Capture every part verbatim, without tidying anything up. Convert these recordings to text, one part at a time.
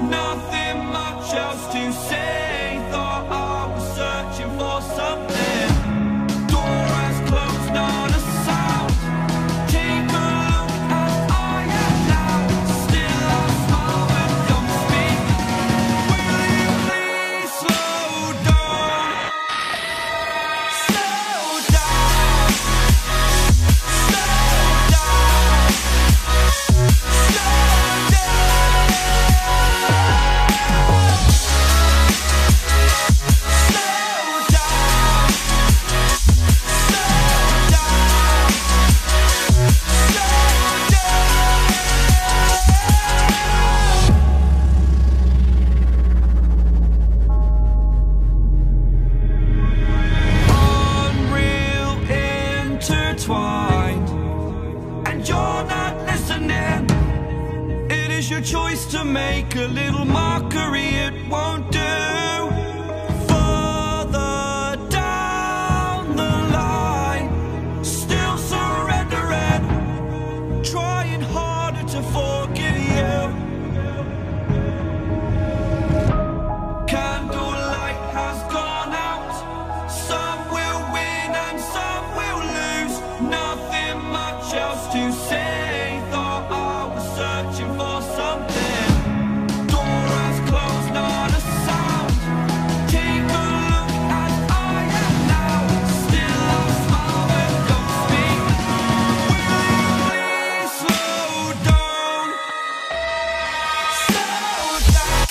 nothing much else to say. Thought I was searching for something. Door has closed, not a sound. Take a look as I am now. Still I smile but don't speak. Will you please slow down? Slow down. Slow down. Slow Unreal intertwined, and you're not listening. It is your choice to make a little mockery, it won't do. Further down the line, still surrendering, trying harder to forgive you. Candlelight has gone out. Some will win and some will lose. Nothing much else to say. Thought I was searching for something. Door has closed, not a sound. Take a look as I am now. Still I smile but don't speak. Will you please slow down? Slow down.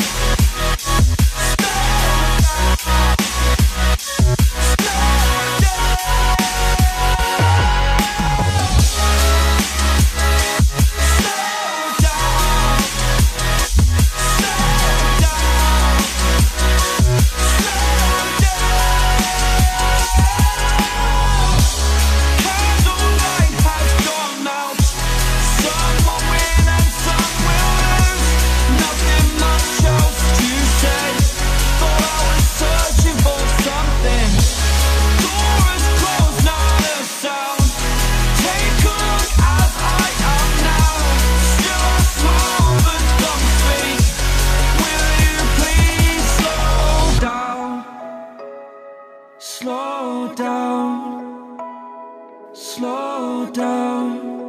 Slow down, slow down,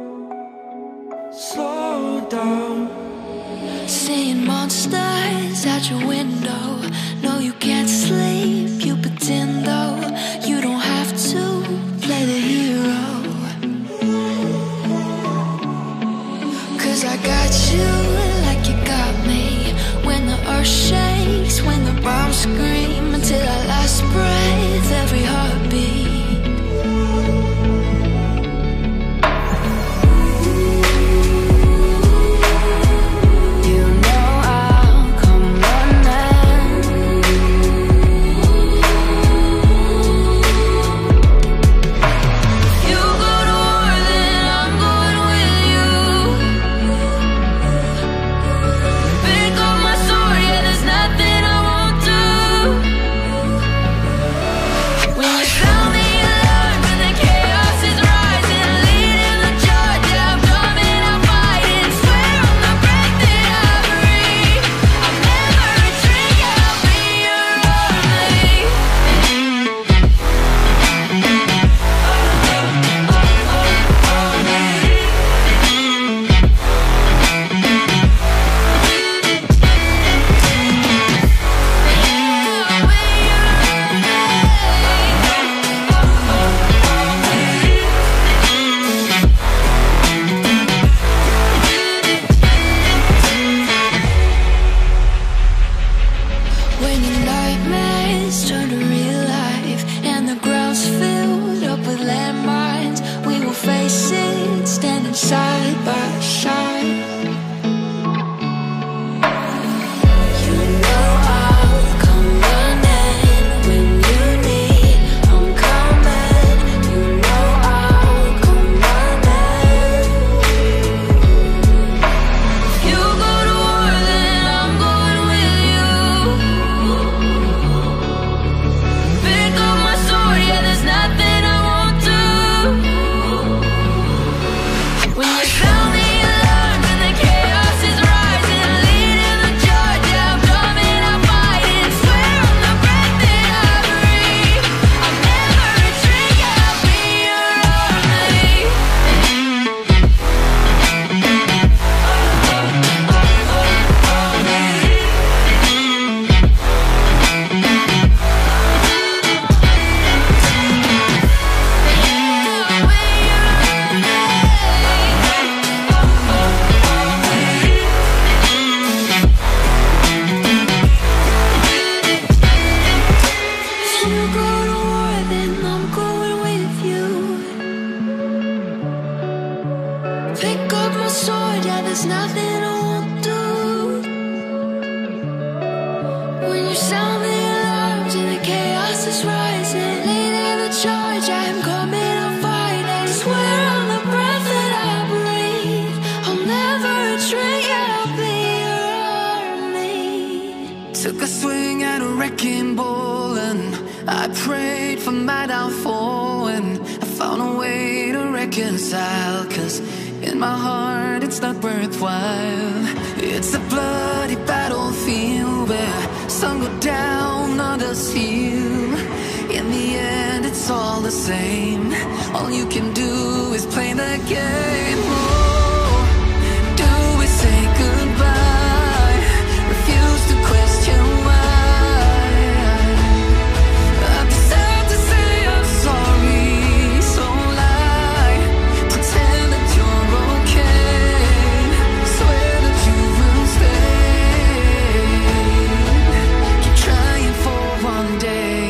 slow down. Seeing monsters out your window. No, you can't sleep, you pretend though. You don't have to play the hero. Cause I got you like you got me. When the earth shakes, when the bombs scream. Until our last breath, every heartbeat. You know I'll come running. Took a swing at a wrecking ball and I prayed for my downfall, and I found a way to reconcile, 'cause in my heart it's not worthwhile. It's a bloody battlefield where some go down, others heal. In the end it's all the same. All you can do is play the game. Oh, do we say goodbye? Refuse to question why. I'm sad to say I'm sorry, so lie. Pretend that you're okay. Swear that you will stay. Keep trying for one day.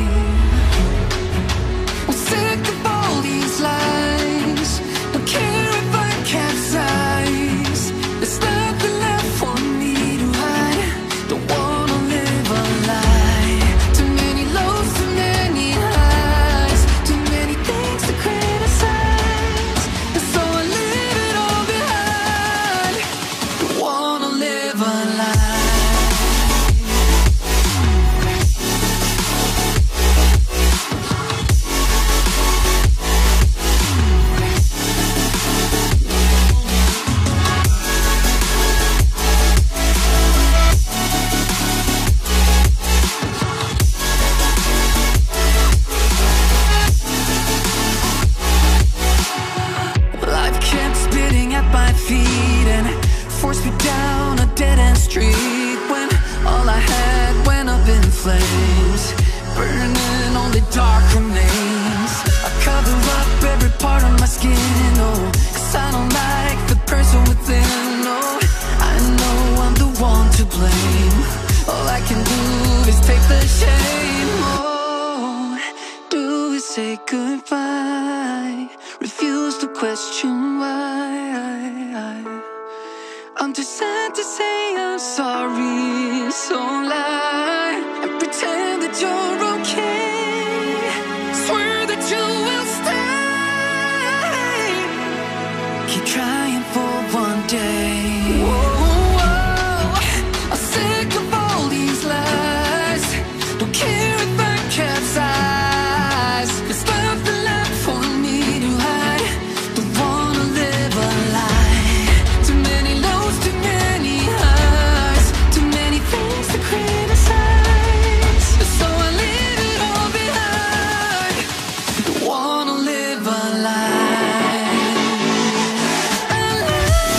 I'm sick of all these lies. Don't care if I capsize. There's nothing left for me to hide. Don't wanna live a lie. Too many lows, too many highs. Too many things to criticize. And so I leave it all behind. Don't wanna live a lie. Life kept spitting at my feet and forced me down a dead-end street, when all I had went up in flames, burning only dark remains. I cover up every part of my skin, oh, 'cause I don't like the person within. Oh, I know I'm the one to blame. All I can do is take the shame. Oh, do we say goodbye? Refuse to question why. I'm too sad to say I'm sorry, so lie and pretend that you're okay. Swear that you will stay. Keep trying for one day. Whoa, I'm sick of all these lies. Don't care if I capsize. There's nothing left for me to hide. Don't wanna live a lie. Too many lows, too many highs. Too many things to criticize. So I leave it all behind. Don't wanna live a lie. A lie.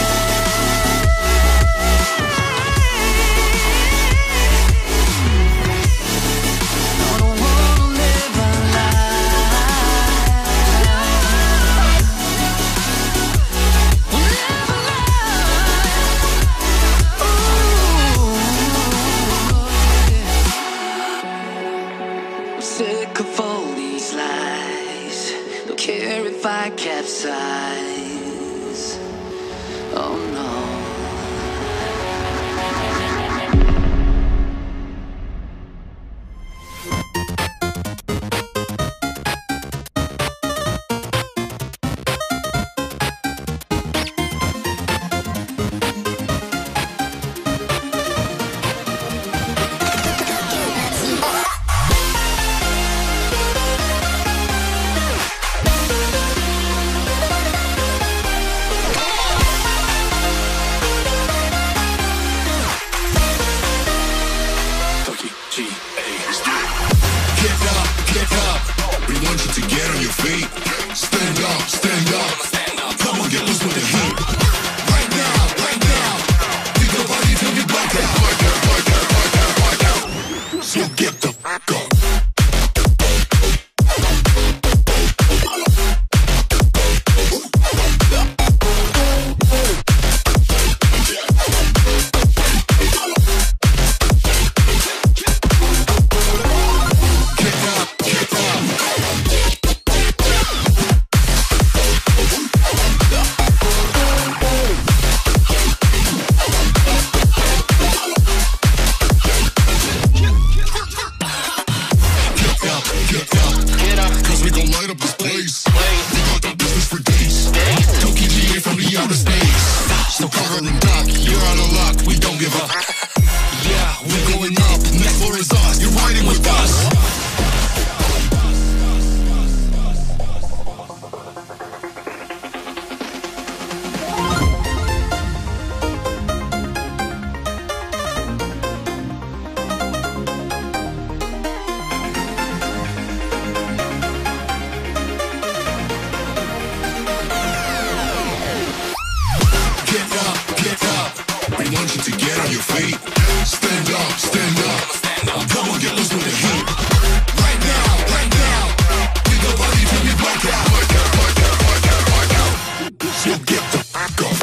No, don't wanna live a lie. Live a lie. Ooh, yeah. I'm sick of all these lies. Don't care if I capsize. Oh no. Get up, get up. We want you to get on your feet. Stand up, stand up. Come on, get loose with the heat. Right now, right now. Pick your body till you black out, black out, black out, black out, black out. So get the fuck up. So cover and duck, you're out of luck, we don't give up. Yeah, we're going up. you to get on your feet. Stand up, stand up, stand up. Come on, get loose with the heat. Right now, right now. Pick the body till we black out. Black out, black out, black out, black out. So get the fuck up.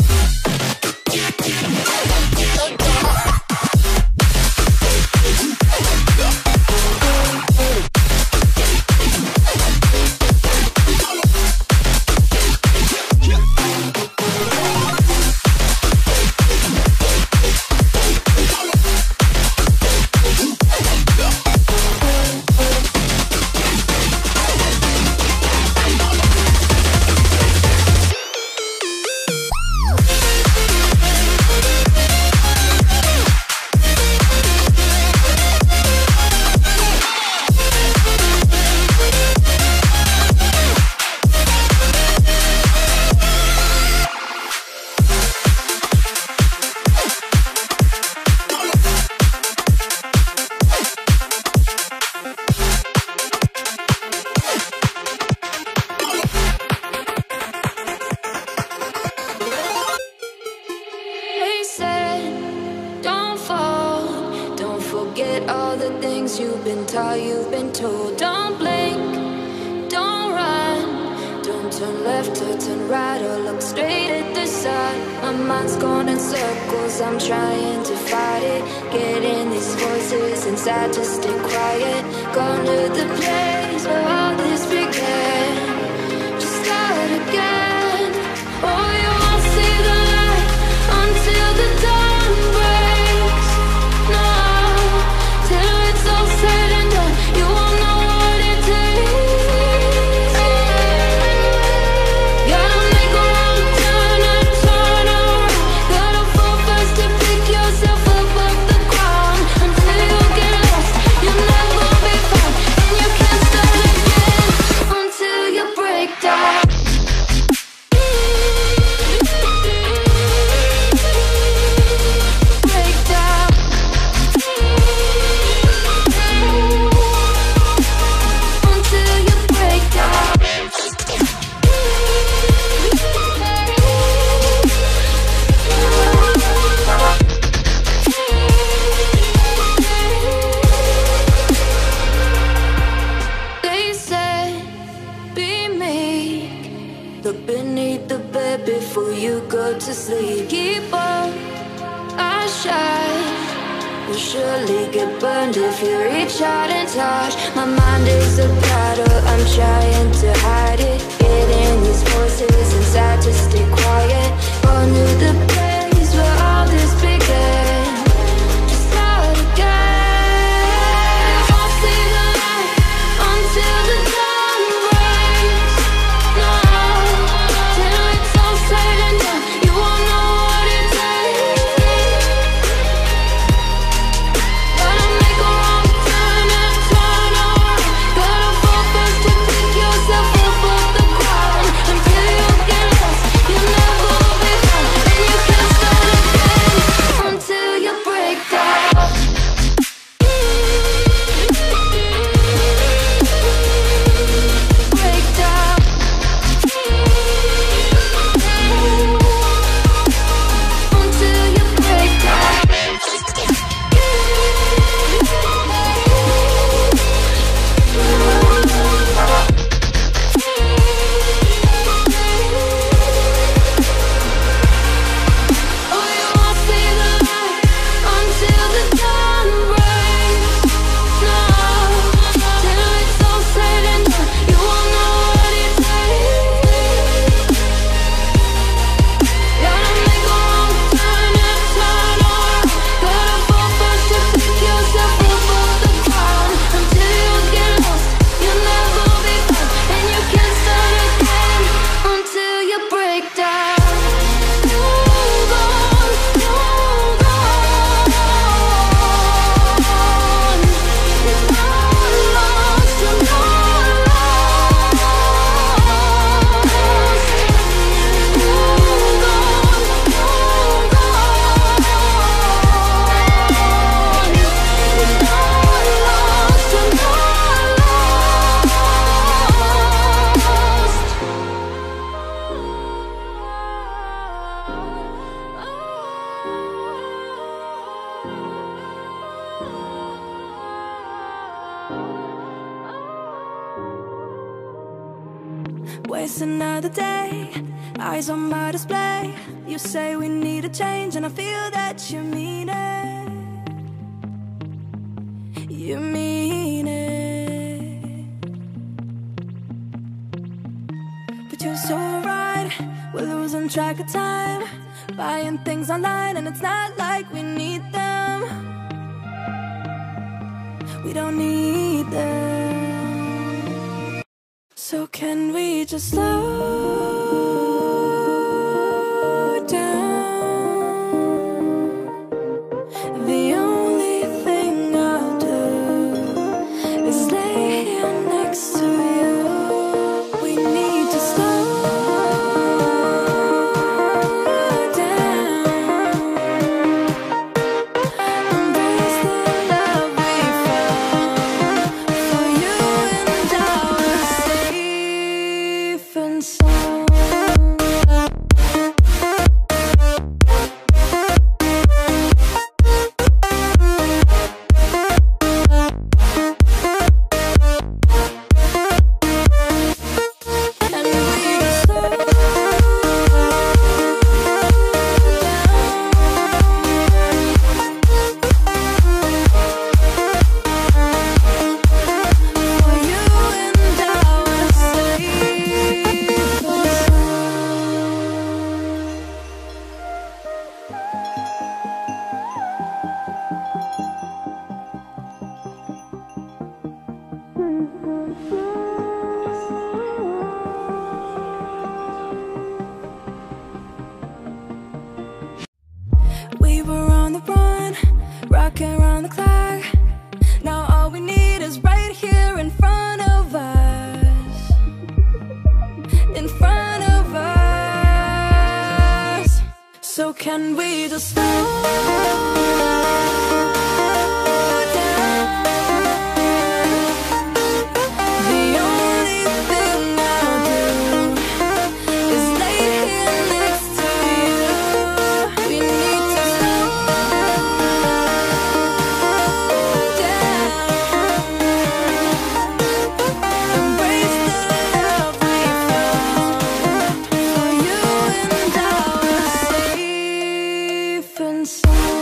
It's another day, eyes on my display. You say we need a change, and I feel that you mean it. You mean it. But you're so right, we're losing track of time, buying things online, and it's not like we need them. We don't need them. So can we just slow down? The only thing I'll do is lay here next to you. We need to slow down. Embrace the love we found. For you and I were safe and sound. And we just slow down. For you and I were safe and We were on the run, rocking around the clock. Now all we need is right here in front of us. In front of us. So can we just slow down? The only thing I'll do is lay here next to you. We need to slow down. Embrace the love we found. For you and I were safe and sound.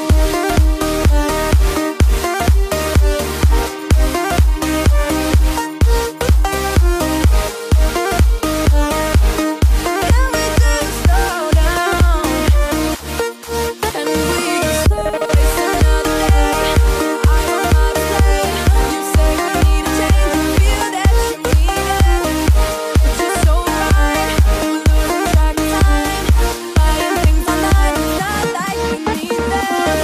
Can we just slow down? And we just slow waste another day. I don't wanna stay. You say we need a change, and feel that you mean it. But you're so right, we're losing track of time, buying things online. It's not like we need them.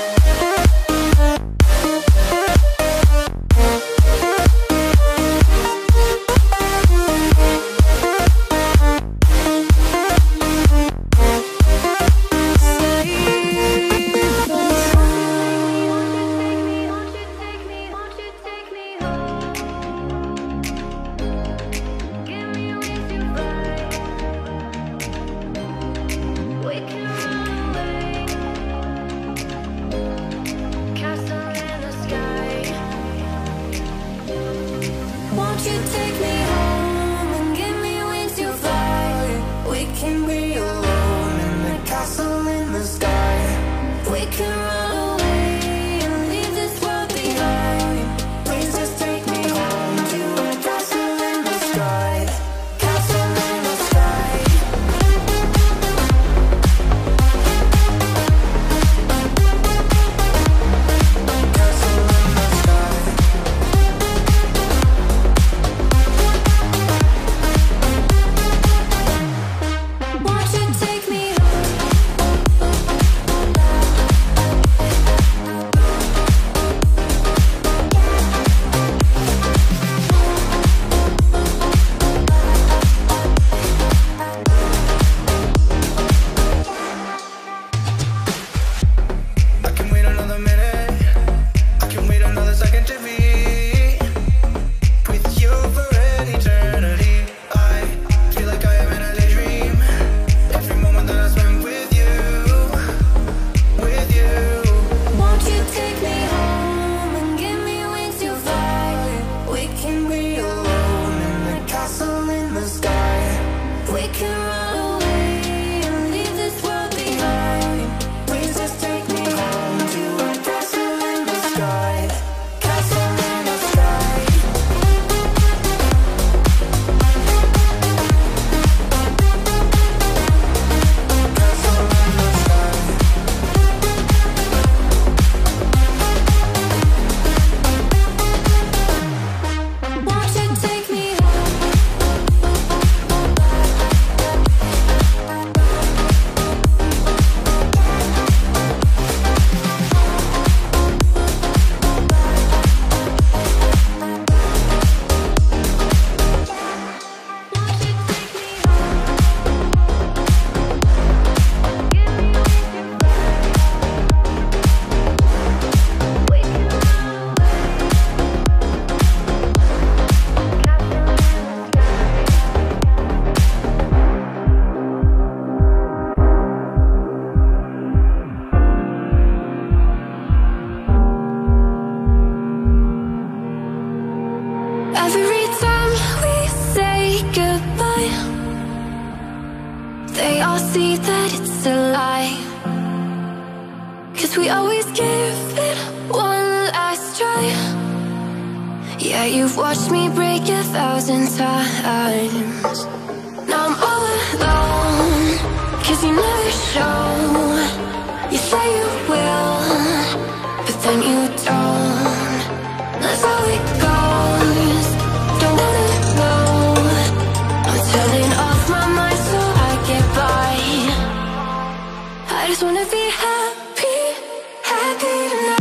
Won't you take me home and give me wings to fly? We can be alone in the castle in the sky. We can run away and leave this world behind. Please just take me home to a castle in the sky. Castle in the sky. Castle in the sky. see that it's a lie, 'cause we always give it one last try. Yeah, you've watched me break a thousand times. Now I'm all alone, 'cause you never show. You say you will, but then you don't. That's how it goes. Don't wanna know. I'm turning off my mind so I get by. I just wanna be happy, happy tonight.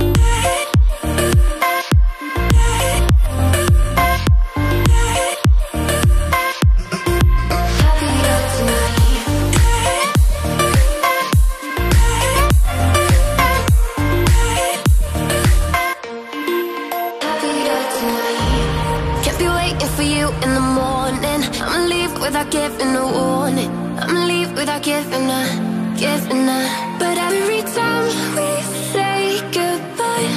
Without giving a warning, I'ma leave without giving a, giving a. But every time we say goodbye,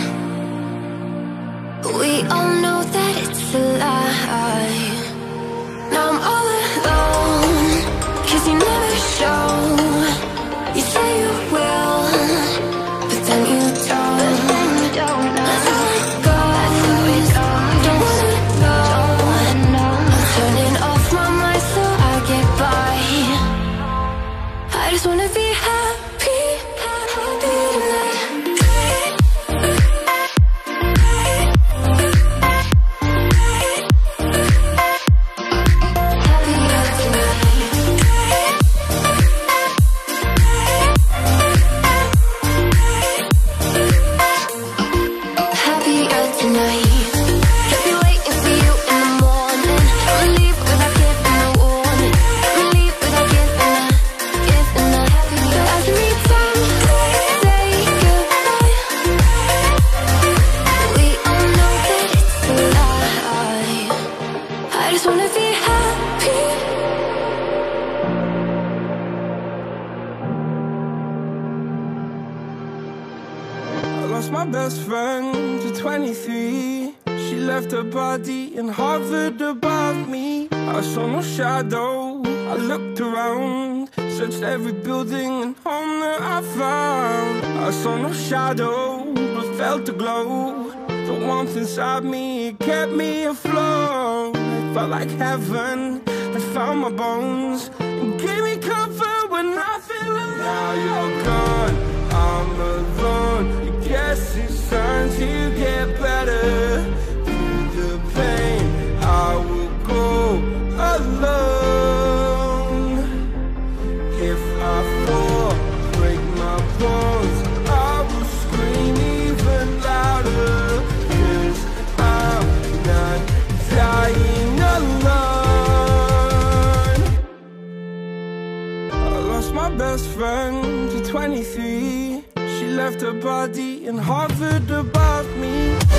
we all know that it's a lie. Now I'm all alone, 'cause you never show. You say you will, but then you don't. But then you don't know. That's how it goes. Don't wanna know. I'm turning off my mind so I get by. I just wanna be happy, happy tonight. Happier tonight. Kept you waiting for you in the morning. I'ma leave without giving a warning. I'ma leave without giving a, giving a. But every time we say goodbye, we all know that it's a lie. I just wanna be happy. I lost my best friend to twenty-three. She left her body and hovered above me. I saw no shadow, I looked around, searched every building and home that I found. I saw no shadow, but felt the glow. The warmth inside me, it kept me afloat. It felt like heaven, it found my bones and gave me comfort when I feel alone. Now you're gone, I'm alone. Guess it's time to get better. Through the pain, I will go alone. If I fall, break my bones, I will scream even louder. 'Cause I'm not dying alone. I lost my best friend to twenty-three. She left her body and hovered above me.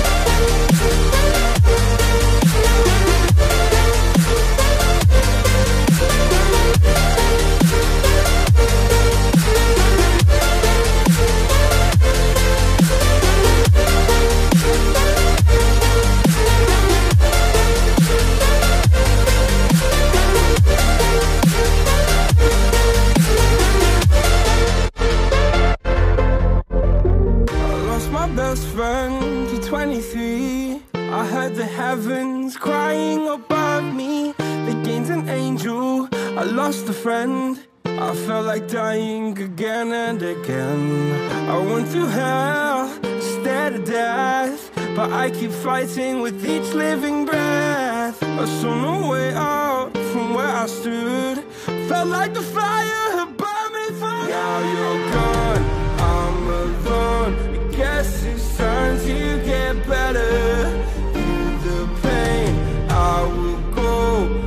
Best friend to twenty-three. I heard the heavens crying above me. They gained an angel, I lost a friend. I felt like dying again and again. I went through hell, stared at death, but I keep fighting with each living breath. I saw no way out from where I stood. Felt like the fire had burned me through. Now you're gone, I'm alone. Guess it's time to get better. Through the pain, I will go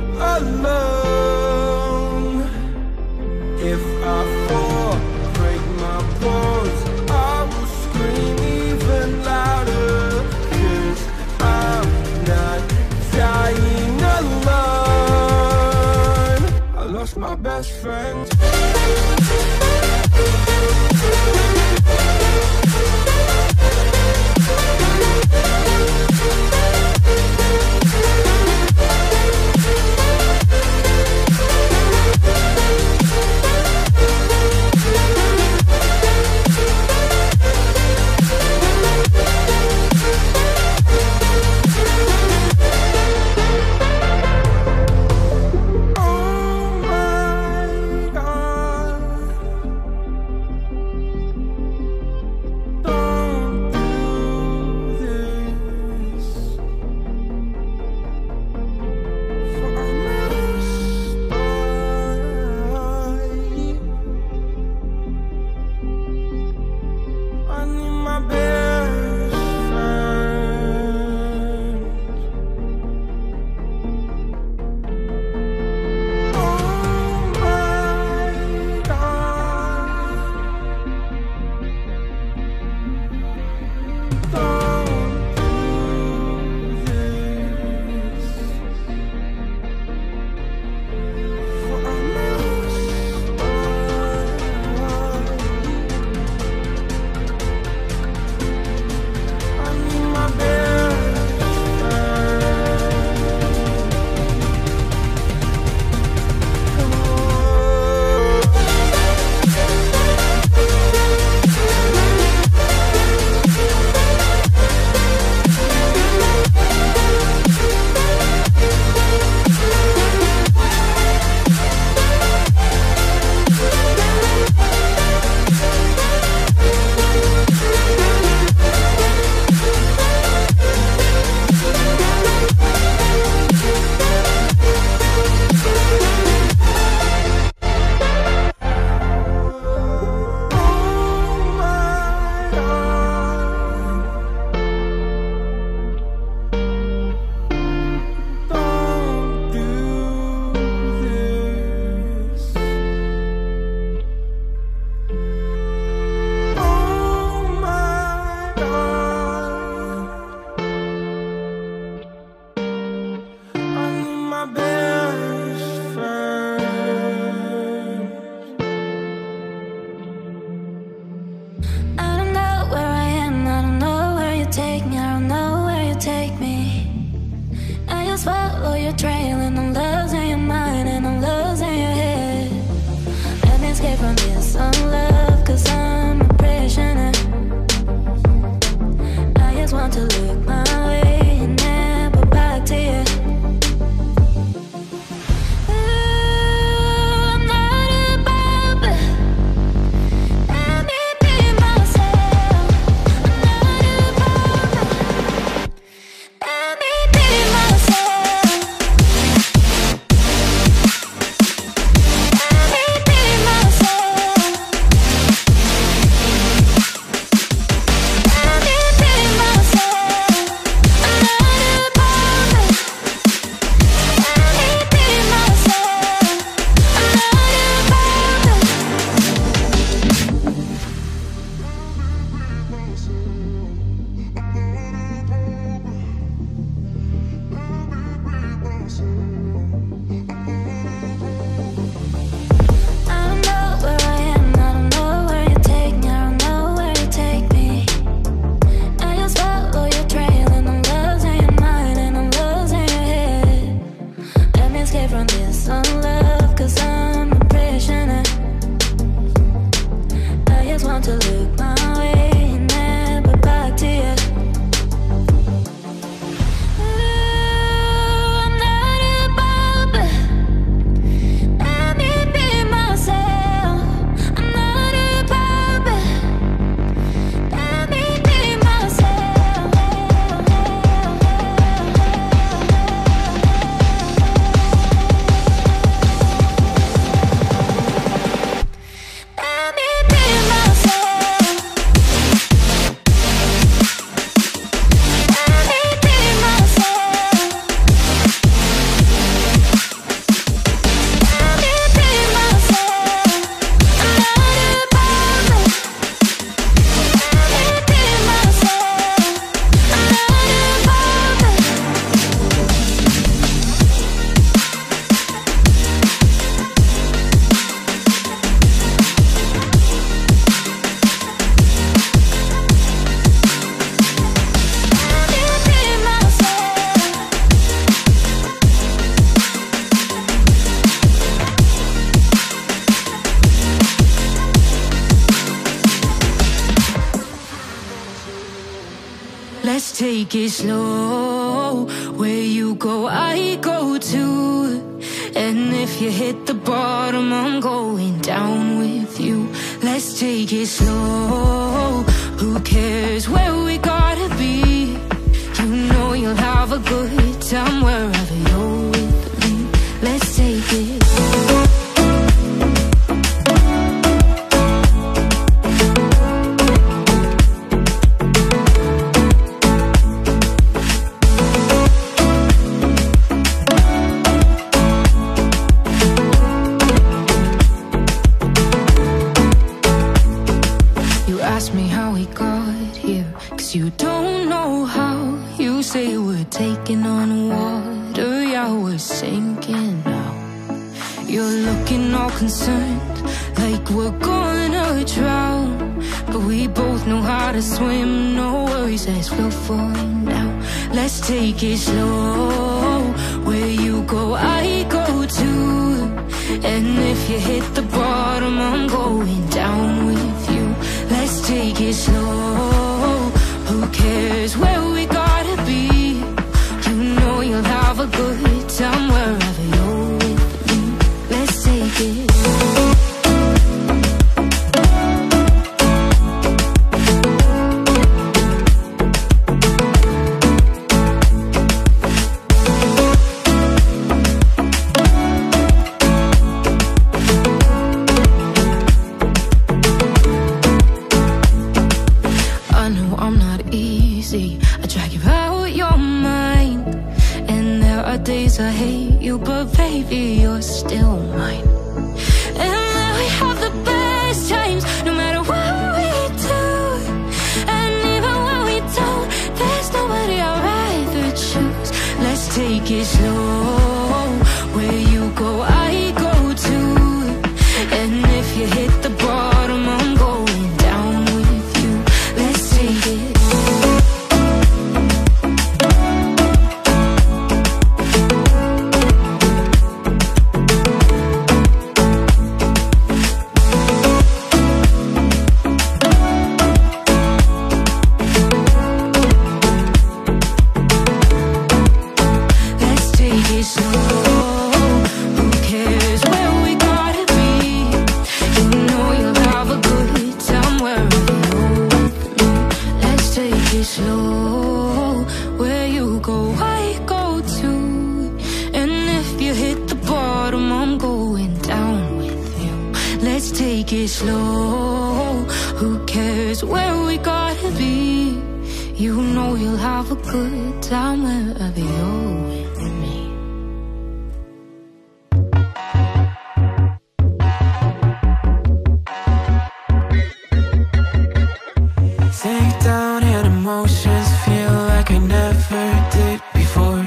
alone. If I fall, break my bones, I will scream even louder. 'Cause I'm not dying alone. I lost my best friend. Let's take it slow. Where you go, I go too. And if you hit the bottom, I'm going down with you. Let's take it slow. Who cares where we gotta be? You know you'll have a good time wherever you're with me. Let's take it slow. Ask me how we got here, cause you don't know how. You say we're taking on water, yeah, we're sinking now. You're looking all concerned, like we're gonna drown. But we both know how to swim, no worries as we'll find out. Let's take it slow. Where you go, I go too. And if you hit the bottom, I'm going down with you. Let's take it slow. Who cares where we gotta be? You know you'll have a good time wherever you're with me. Let's take it slow. I drag you out your mind, and there are days I hate you, but baby, you're still mine. And then we have the best times, no matter what we do. And even when we don't, there's nobody I'd rather choose. Let's take it slow. Where you go, I go too. And if you hit the bottom, I'm going down with you. Let's take it slow. Slow, where you go, I go too. And if you hit the bottom, I'm going down with you. Let's take it slow. Who cares where we gotta be? You know you'll have a good time wherever you're with me. Take down and emotions feel like I never did before.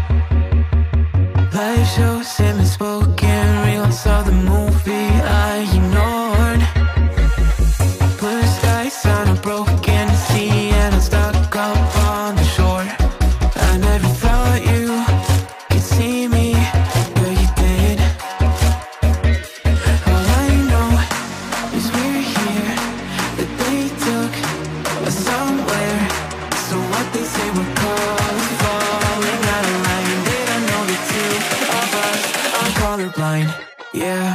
Live shows and unspoken reels of the movie I ignored. Blue skies on a broken sea, and I'm stuck up on the shore. I never thought you could see me, but you did. All I know is we're here, that they took us somewhere. So what they say we're called, falling out of line. They don't know the two of us are colorblind, yeah.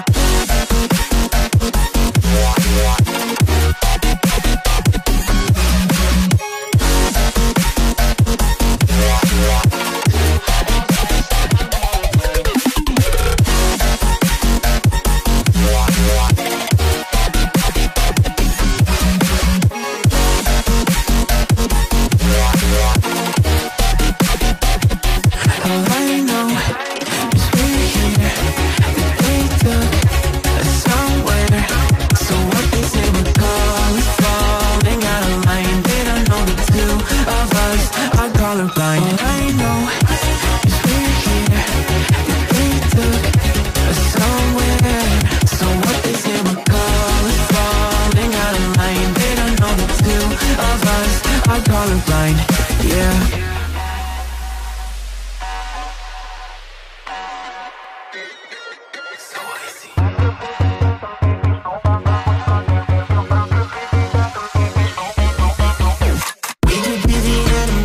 Colorblind. All I know is we're here, that they took us somewhere. So what they say we're called, falling out of line. They don't know the two of us are colorblind, yeah. We could be the enemy.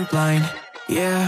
colorblind, yeah.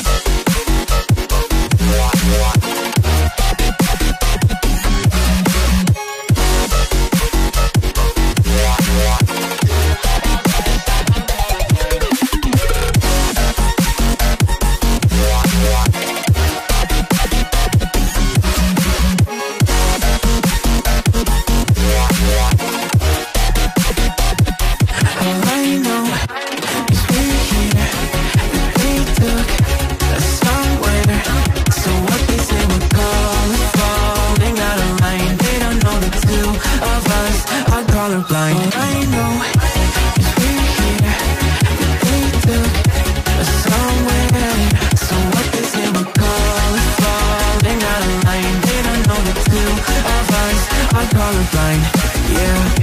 Colorblind. All I know is we're here, that they took us somewhere. So what they say we're calling, falling out of line. They don't know the two of us are colorblind, yeah.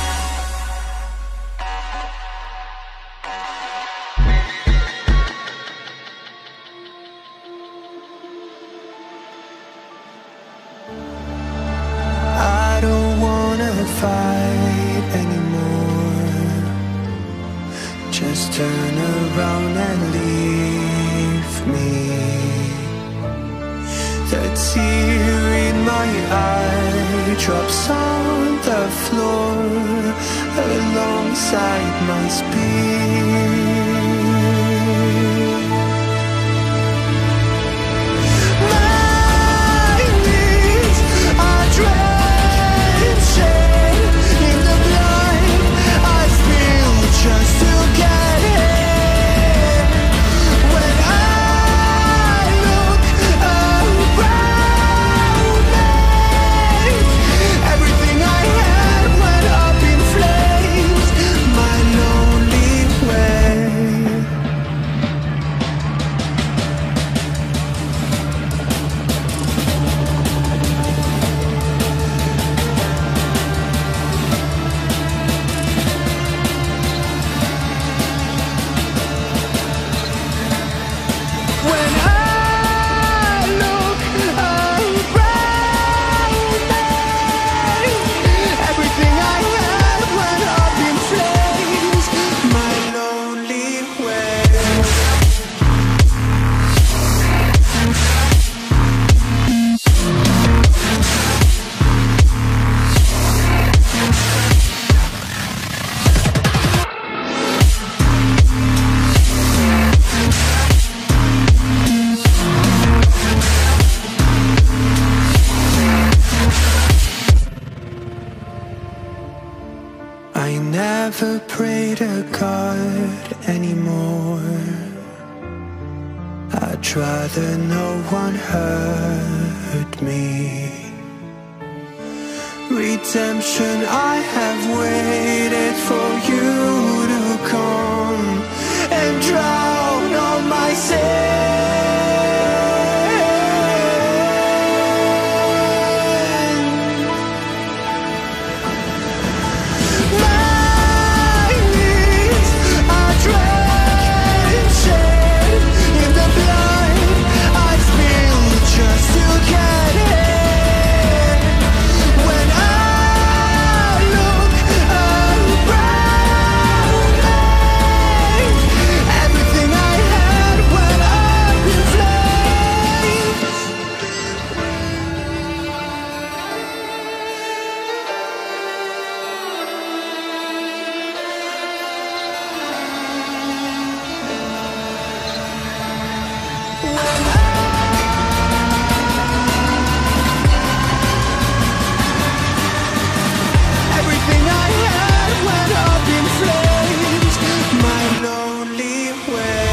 I don't wanna fight anymore. Just turn around and leave me. The tear in my eye drops on the floor alongside my speed. My knees are drenching in the blood I spill just to get here. When I look around me, everything I had went up in flames. My lonely way. When I look around me, everything I had went up in flames. My lonely way. I never pray to God anymore. I'd rather no one hurt me. Redemption, I have waited for you to come and drown all my sins. My knees are drenching in the blood I spill just to get here. When I look around me, everything I had went up in flames. Everything I had went up in flames. My lonely way.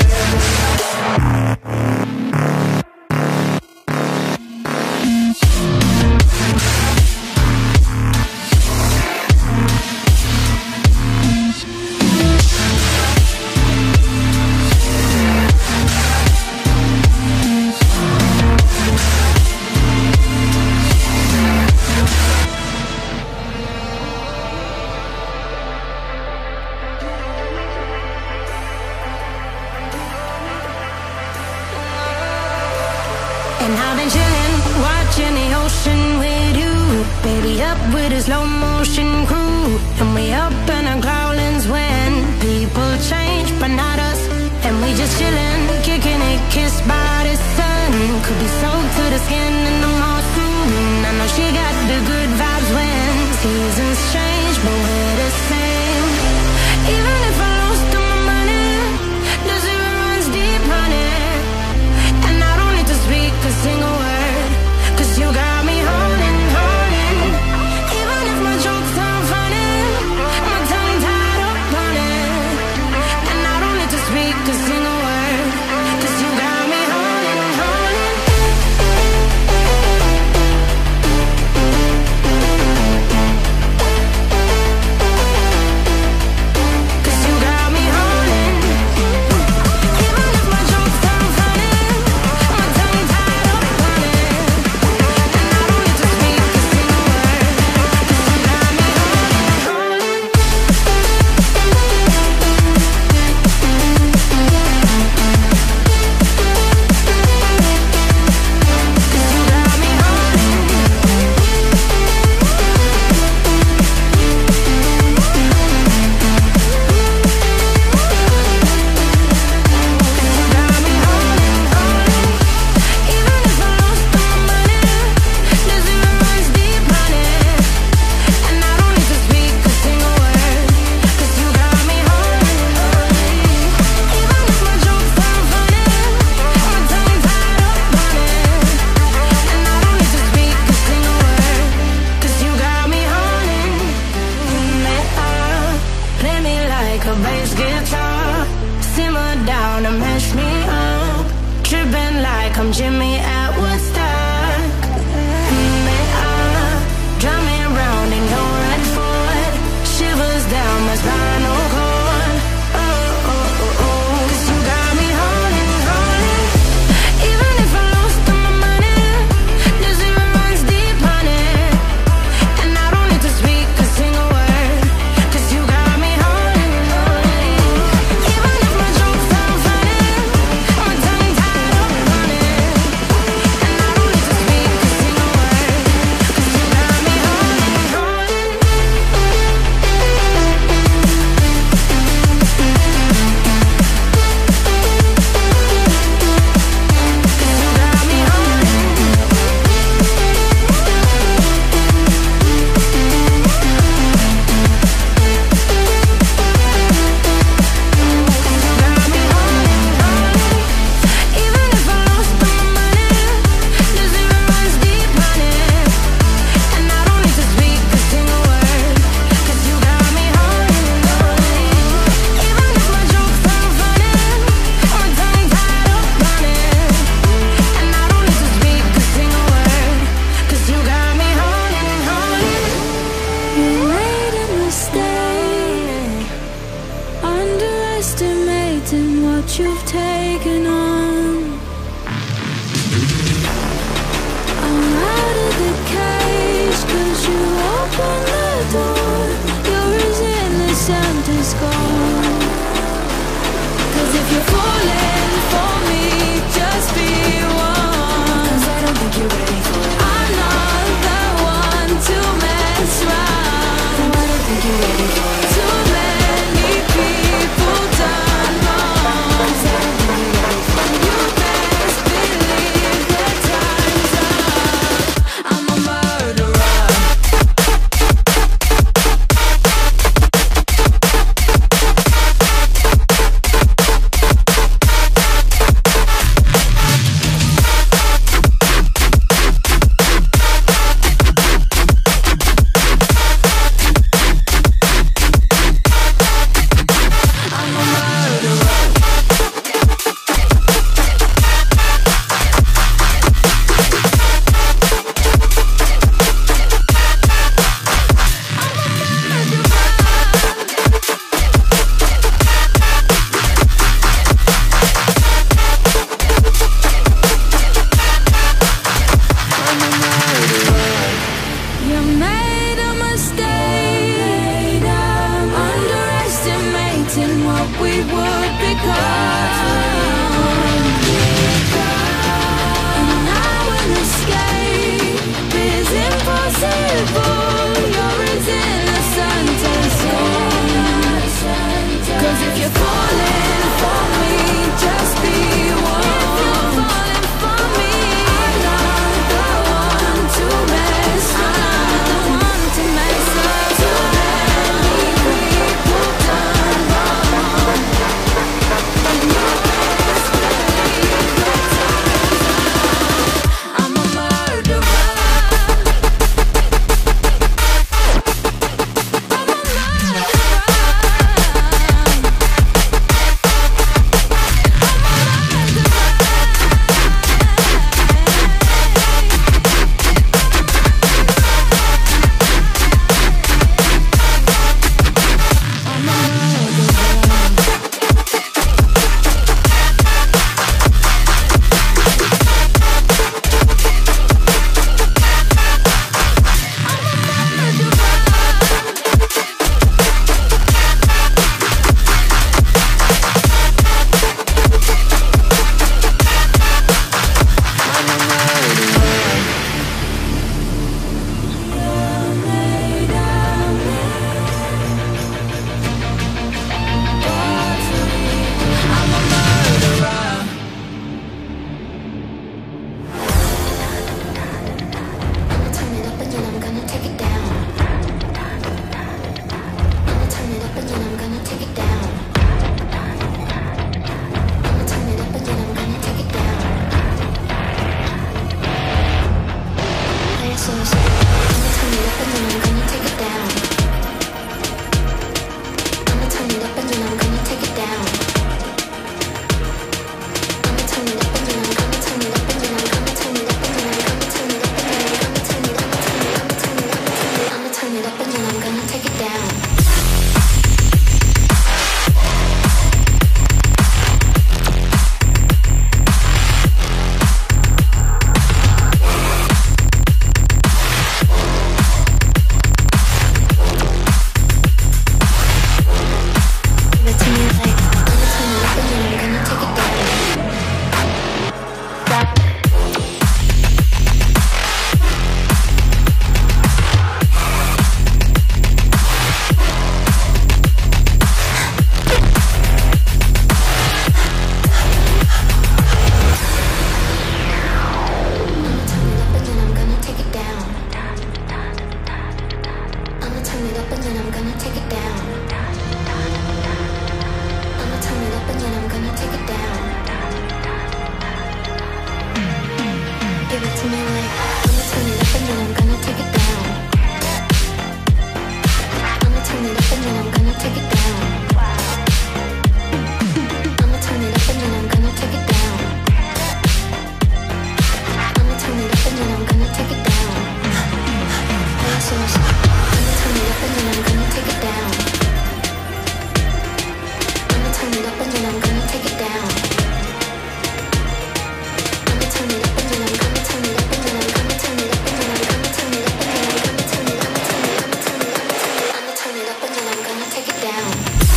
And I've been chilling, watching the ocean with you. Baby, up with a slow motion crew. And we up in our growlings when people change, but not us. And we just chillin', kicking it, kissed by the sun. Could be soaked to the skin in the monsoon. I know she got the good vibes when seasons change, but we're the same. Even if I lost all my money, the zero runs deep, honey. And I don't need to speak a single word, 'cause you got me holding, holding. Even if my jokes aren't funny, my tongue tied up on it. And I don't need to speak a single word, 'cause you got me holding, holding. 'Cause you got me holding. Even if my jokes aren't funny, my tongue tied up on it. And I don't need to speak a single word, 'cause you got me holding, holding. 'Cause you got me holding. Got me holding, holding. Even if I lost all my money, the zero runs deep, honey. And I don't need to speak a single word, 'cause you got me holding, holding. Even if my jokes aren't funny, my tongue tied up on it. And I don't need to speak a single word, 'cause you got me holding. Me up, play me like a bass guitar. Simmer down and mash me up. Tripping like I'm Jimmy at Woodstock. Me up, drive me around in your red Ford. Shivers down my spinal cord. Oh, oh, oh, oh. 'Cause you got me holding, holding. Even if I lost all my money, the zero runs deep, honey. And I don't need to speak a single word, 'cause you got me holding, holding. Even if my jokes aren't funny, my tongue tied up on it. And I don't need to speak a single word, 'cause you got me holding, holding. 'Cause you got me holding, holding. Even if I lost all my money, the zero runs deep, honey. And I don't need to speak a single word, 'cause you got me holding, holding. Even if my jokes aren't funny, my tongue tied up on it. And I don't need to speak a single word, 'cause you got me holding, holding. You made a mistake, underestimating what you've taken on. I'm out of the cage, 'cause you opened the door. You're as innocent as gone. 'Cause if you're falling for me, just be one. 'Cause I don't think you're ready for it. I'm not the one to mess around. No, I don't think you're ready for it. Too many people done wrong. 'Cause I don't think you're ready for it. You best believe that time's up. I'm a murderer. If you're falling for me, just turn it up and then I'm gonna take it down. Gonna turn it up and then I'm gonna turn it up and then I'm gonna turn it up and then I'm gonna turn it up and then I'm gonna turn it up, turn it up, turn it up, gonna turn it up and then I'm gonna take it down.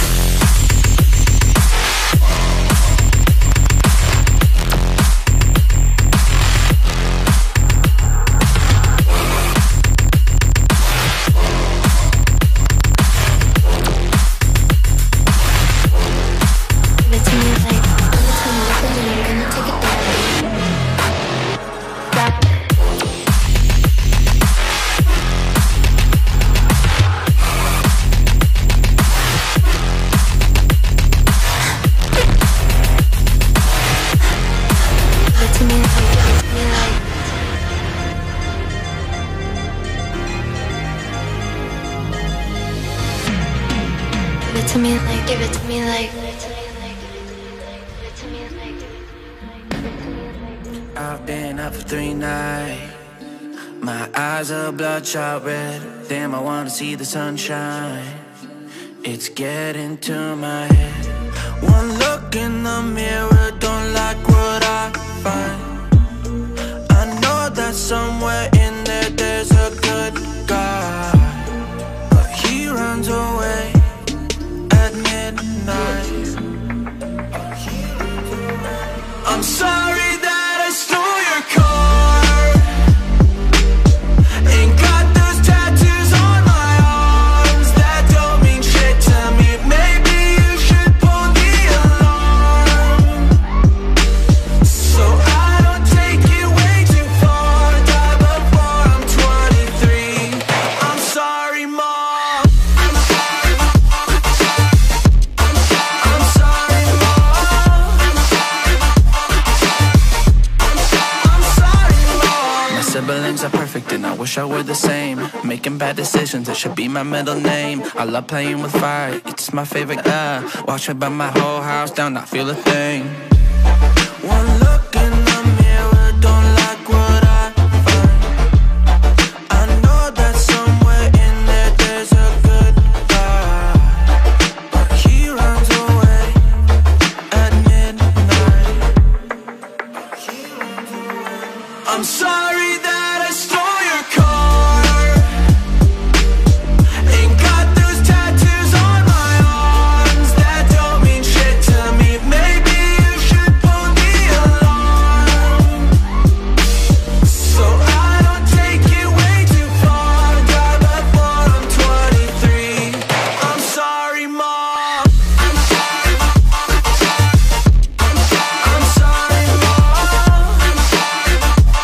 To me like, give it to me like, I've been up for three nights. My eyes are bloodshot red. Damn, I wanna see the sunshine. It's getting to my head. One look in the mirror, don't like what I find. I know that somewhere in there there's a good guy, but he runs away at midnight. I'm sorry that I stole your car. Ain't got those tattoos on my arms that don't mean shit to me. Maybe you should pull the alarm, so I don't take it way too far. Die before I'm twenty-three. I'm sorry, Mom. I'm sorry, Mom. I'm sorry, Mom. I'm sorry, Mom. My siblings are perfect and I wish I were the same. Making bad decisions, it should be my middle name. I love playing with fire, it's my favorite, uh watch it burn my whole house down, not feel a thing. One look in the mirror, don't like what I find. I know that somewhere in there there's a good guy, but he runs away at midnight. I'm sorry that I stole your car. Ain't got those tattoos on my arms that don't mean shit to me. Maybe you should pull the alarm, so I don't take it way too far. Die before I'm twenty-three. I'm sorry, Mom. I'm sorry, Mom. I'm sorry, Mom. I'm sorry,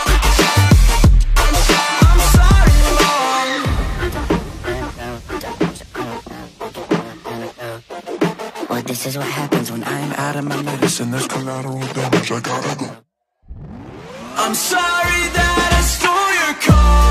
I'm sorry, Mom. Well, this is what happens when I'm out of my medicine. There's collateral damage, I gotta go. I'm sorry that I stole your car.